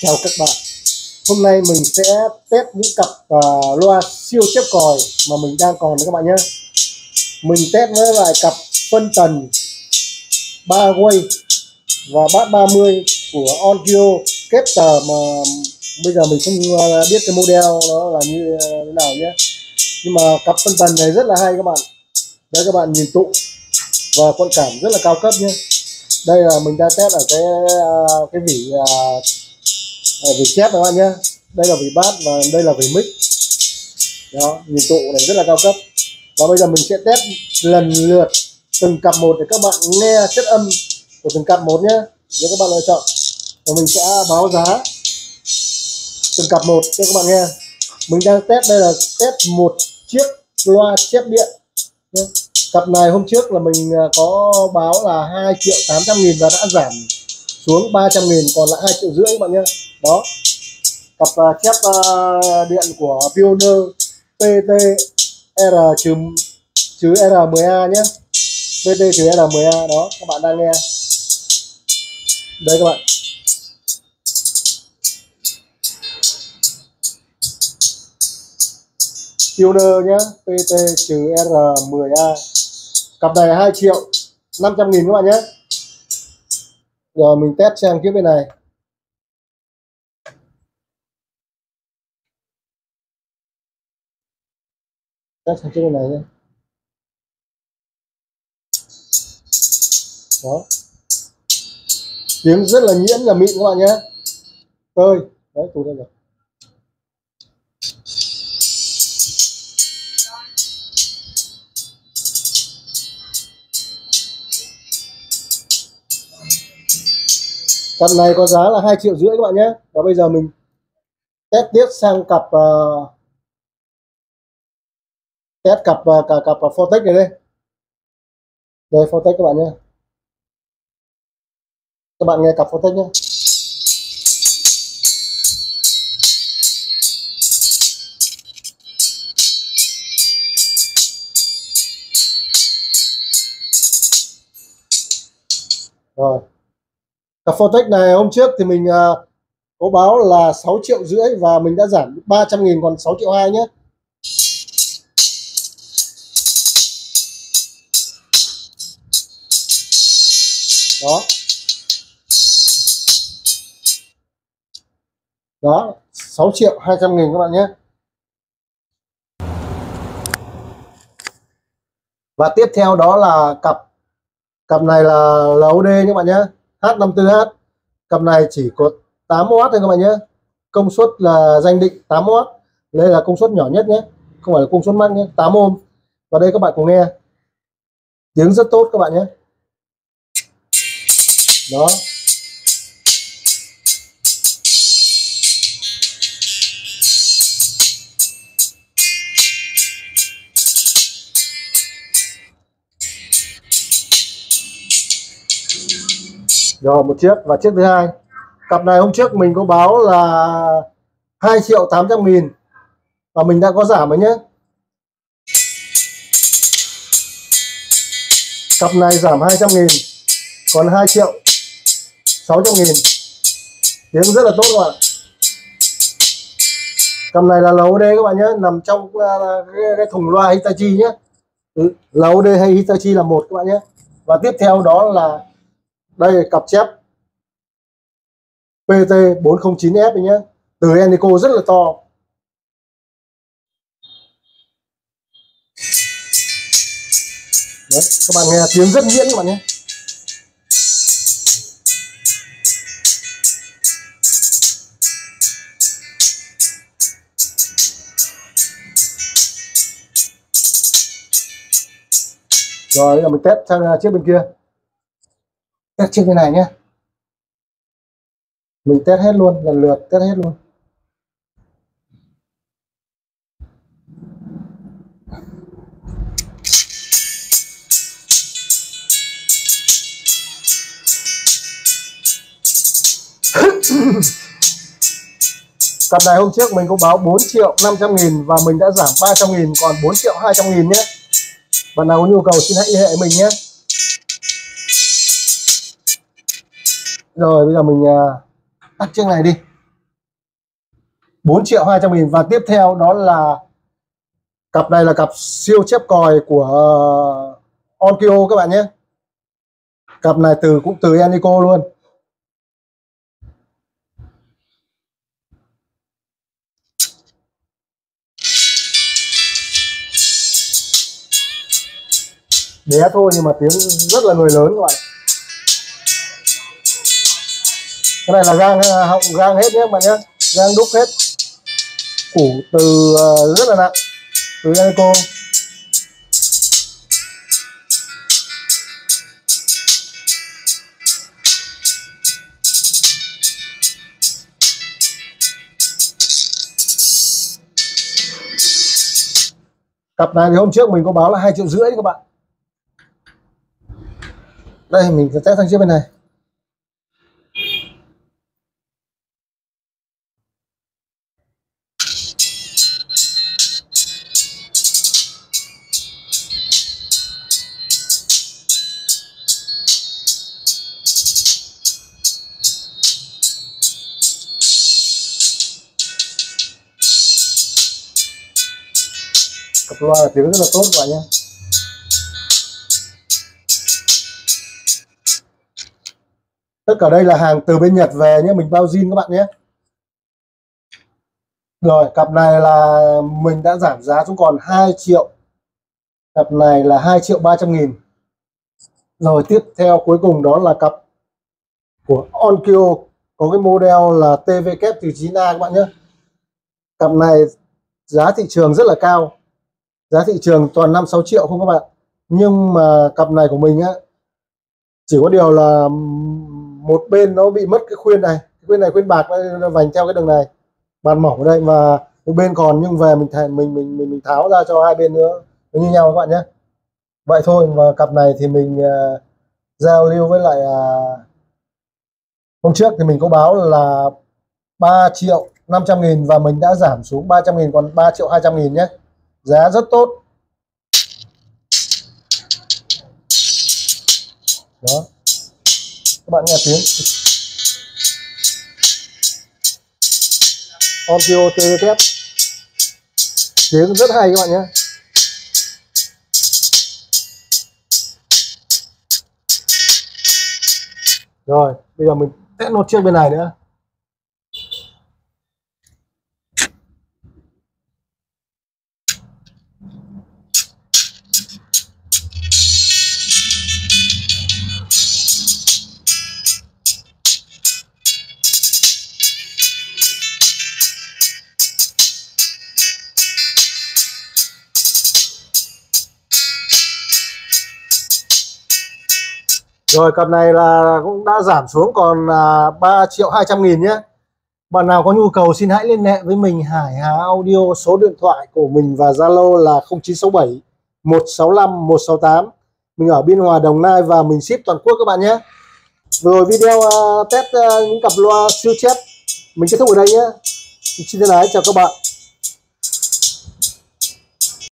Chào các bạn. Hôm nay mình sẽ test những cặp loa siêu chép còi mà mình đang còn đấy các bạn nhé. Mình test với lại cặp phân tần 3 way và bass 30 của Onkyo Scepter mà bây giờ mình không biết cái model nó là như thế nào nhé. Nhưng mà cặp phân tần này rất là hay các bạn. Đấy, các bạn nhìn tụ và con cảm rất là cao cấp nhé. Đây là mình đang test ở cái vỉ vỉ chép các bạn nhé. Đây là vỉ bass và đây là vỉ mic. Đó, nhìn tụ này rất là cao cấp. Và bây giờ mình sẽ test lần lượt từng cặp một để các bạn nghe chất âm của từng cặp một nhé, để các bạn lựa chọn. Và mình sẽ báo giá từng cặp một cho các bạn nghe. Mình đang test, đây là test một chiếc loa chép điện nhé. Cặp này hôm trước là mình có báo là 2.800.000 và đã giảm xuống 300.000, còn lại 2,5 triệu các bạn nhé. Đó, cặp chép điện của Pioneer PT-R-10A nhé. PT-R10A đó, các bạn đang nghe. Đây các bạn. Pioneer nhé, PT-R10A. Cặp này 2.500.000 các bạn nhé. Rồi mình test sang phía bên này. Test sang phía bên này nhé. Đó, tiếng rất là nhuyễn là mịn các bạn nhé. Tơi đấy, tụt đây rồi. Cặp này có giá là 2,5 triệu các bạn nhé. Và bây giờ mình test tiếp sang cặp test cặp Fortec này đây. Đây Fortec các bạn nhé. Các bạn nghe cặp Fortec nhé. Rồi, cặp Fortec này hôm trước thì mình có báo là 6,5 triệu và mình đã giảm 300.000 còn 6,2 triệu nhé. Đó. Đó, 6.200.000 các bạn nhé. Và tiếp theo đó là cặp này là LOD các bạn nhé, H54H. Cặp này chỉ có 8W thôi các bạn nhé. Công suất là danh định 8W. Đây là công suất nhỏ nhất nhé, không phải là công suất max nhé, 8 ohm. Và đây các bạn cùng nghe. Tiếng rất tốt các bạn nhé. Đó. Rồi một chiếc, và chiếc thứ hai. Cặp này hôm trước mình có báo là 2.800.000 và mình đã có giảm rồi nhé. Cặp này giảm 200.000 còn 2.600.000. Tiếng rất là tốt các bạn. Cặp này là LOD các bạn nhé, nằm trong cái thùng loa Hitachi nhé. LOD hay Hitachi là một các bạn nhé. Và tiếp theo đó là đây cặp chép PT409F nhé, từ Eneco rất là to. Đấy, các bạn nghe tiếng rất nhuyễn các bạn nhé. Rồi bây giờ mình test sang chiếc bên kia. Test chiếc bên này nhé. Mình test hết luôn, lần lượt test hết luôn. Cặp này hôm trước mình có báo 4.500.000 và mình đã giảm 300.000 còn 4.200.000 nhé. Bạn nào có nhu cầu xin hãy liên hệ mình nhé. Rồi bây giờ mình tắt chiếc này đi. 4.200.000. Và tiếp theo đó là cặp này là cặp siêu chép còi của Onkyo các bạn nhé. Cặp này cũng từ Enico luôn. Bé thôi nhưng mà tiếng rất là người lớn các bạn. Cái này là gang họng gang hết nhé các bạn nhé, gang đúc hết, củ từ rất là nặng, từ Enico. Cặp này thì hôm trước mình có báo là 2,5 triệu các bạn. Đây mình sẽ test sang chiếc bên này. Cặp loa là tiếng rất là tốt các bạn nhé. Tất cả đây là hàng từ bên Nhật về nhé, mình bao zin các bạn nhé. Rồi cặp này là mình đã giảm giá xuống còn 2 triệu. Cặp này là 2.300.000. Rồi tiếp theo cuối cùng đó là cặp của Onkyo, có cái model là TVK-9A các bạn nhé. Cặp này giá thị trường rất là cao, giá thị trường toàn 5-6 triệu không các bạn. Nhưng mà cặp này của mình á, chỉ có điều là một bên nó bị mất cái khuyên này, khuyên bạc nó vành theo cái đường này, bàn mỏng ở đây, và một bên còn, nhưng về mình tháo ra cho hai bên nữa nó như nhau các bạn nhé. Vậy thôi. Và cặp này thì mình giao lưu với lại hôm trước thì mình có báo là 3.500.000 và mình đã giảm xuống 300.000 còn 3.200.000 nhé, giá rất tốt. Đó, các bạn nghe tiếng Onkyo TVK, tiếng rất hay các bạn nhé. Rồi bây giờ mình test một chiếc bên này nữa. Rồi cặp này là cũng đã giảm xuống còn 3.200.000 nhé. Bạn nào có nhu cầu xin hãy liên hệ với mình, Hải Hà Audio. Số điện thoại của mình và Zalo là 0967 165 168. Mình ở Biên Hòa, Đồng Nai và mình ship toàn quốc các bạn nhé. Rồi video test những cặp loa siêu chép mình kết thúc ở đây nhé. Xin thân ái chào các bạn.